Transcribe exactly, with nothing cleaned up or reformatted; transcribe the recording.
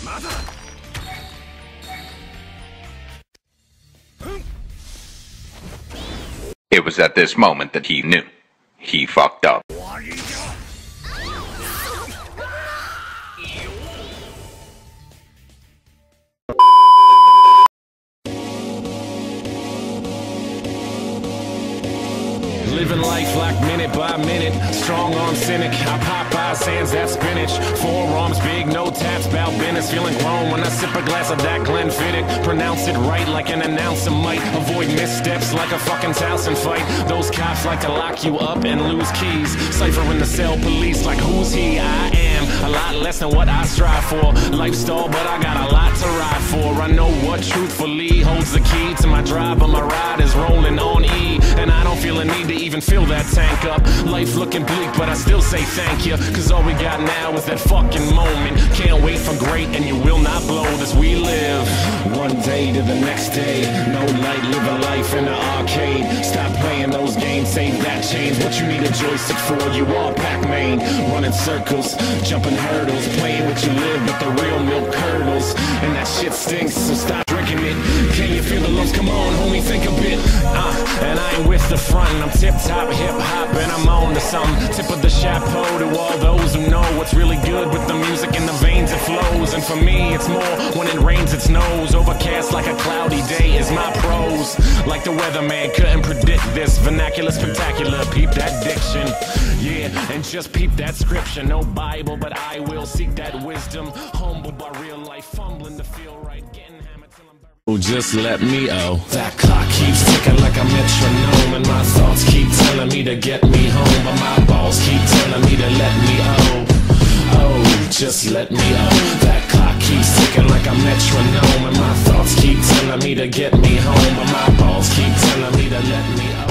It was at this moment that he knew. He fucked up. Living life like minute by minute, strong arm cynic. I Popeye sands that spinach. Forearms big, no tats, bout business. Feeling grown when I sip a glass of that Glenfiddich. Pronounce it right like an announcer might. Avoid missteps like a fucking Towson fight. Those cops like to lock you up and lose keys. Cypher in the cell, police like who's he? I am a lot less than what I strive for. Lifestyle, but I got a lot to ride for. I know what truthfully holds the key to my drive, but my ride is rolling on E. And I don't feel a need to even fill that tank up. Life looking bleak, but I still say thank you. Cause all we got now is that fucking moment. Can't wait for great, and you will not blow as we live. One day to the next day. No light, live a life in the arcade. Stop playing those games, save that change. What you need a joystick for? You are Pac-Man. Running circles, jumping hurdles. Playing with you live, but the real milk curdles. And that shit stinks, so stop drinking it. Can you feel the lumps? Come on, homie, think a bit. Uh, and I ain't with the front. I'm tip-top hip-hop and I'm on to something. Tip of the chapeau to all those who know what's really good with the music in the veins it flows. And for me it's more when it rains it snows. Overcast like a cloudy day is my prose. Like the weatherman couldn't predict this. Vernacular spectacular, peep that diction. Yeah, and just peep that scripture. No Bible, but I will seek that wisdom. Humbled by real life, fumbling to feel right. Getting hammered till I'm buried. Oh, just let me oh. That clock keeps ticking like a metronome, and my thoughts keep telling me to get me home, but my balls keep telling me to let me oh. Oh, just let me oh. That clock keeps ticking like a metronome, and my thoughts keep telling me to get me home, but my balls keep telling me to let me oh.